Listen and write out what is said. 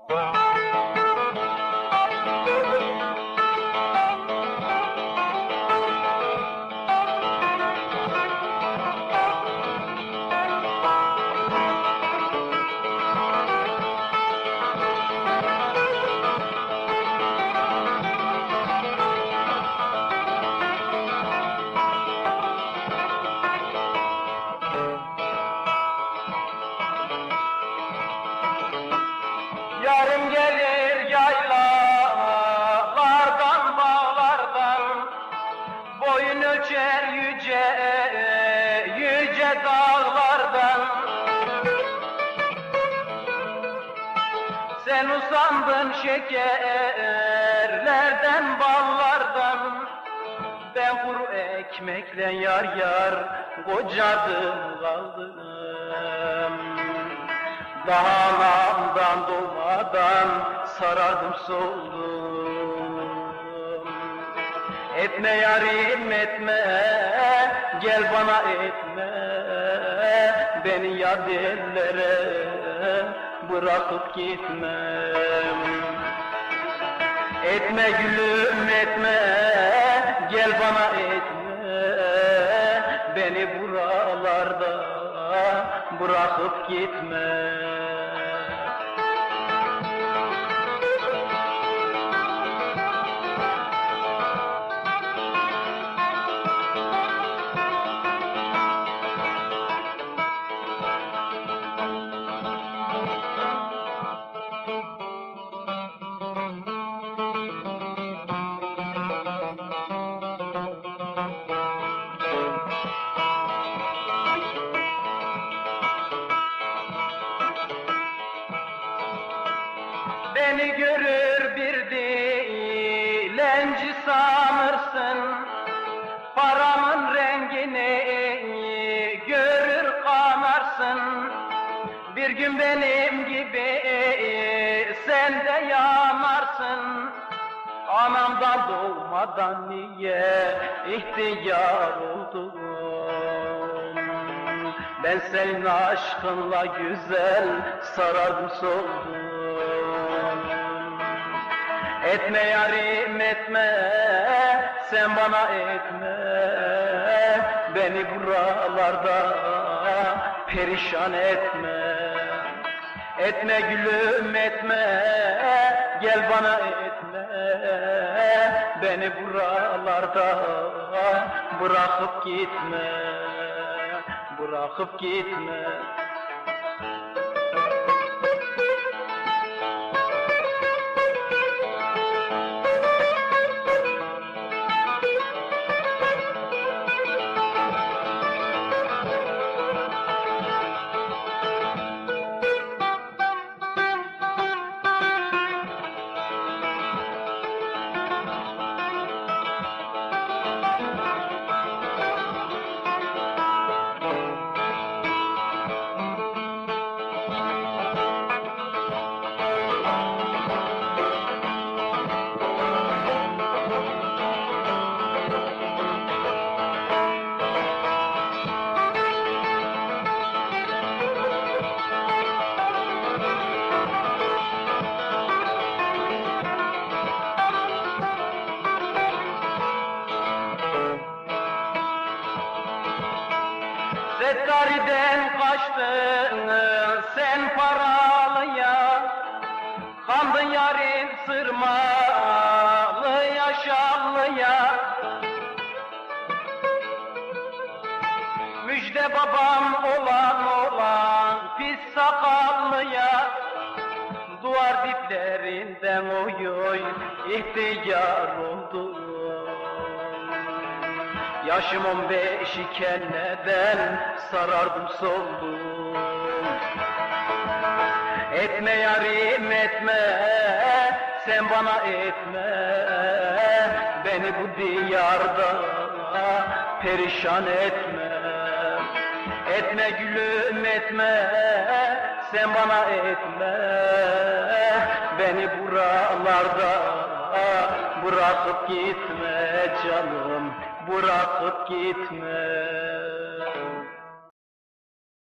Yarım gelir yaylalardan, bağlardan, boyun ölçer yüce yüce dağlardan. Sen usandın şekerlerden, ballardan, ben kuru ekmekle yar yar kocadım kaldım. Daha anamdan doğmadan sarardım soldum. Etme yarim etme, gel bana etme, beni yad ellere bırakıp gitme. Etme gülüm etme, gel bana etme, beni buralarda bırakıp gitme. Beni görür bir dilenci sanırsın, paramın rengini görür kanarsın. Bir gün benim gibi sen de yanarsın. Anamdan doğmadan niye ihtiyar oldum? Ben senin aşkınla güzel sarardım soldum. Etme yarim etme, sen bana etme, beni buralarda perişan etme. Etme gülüm etme, gel bana etme, beni buralarda bırakıp gitme, bırakıp gitme. Settari'den kaçtın sen paralıya, kandın yarim sırmalı yaşallıya. Müjde babam olan pis sakallıya, duvar diplerinden oy oy ihtiyar oldum. Yaşım 15 iken neden sarardım soldum? Etme yarim etme, sen bana etme, beni bu diyarda perişan etme. Etme gülüm etme, sen bana etme, beni buralarda bırakıp gitme canım, bırakıp gitme.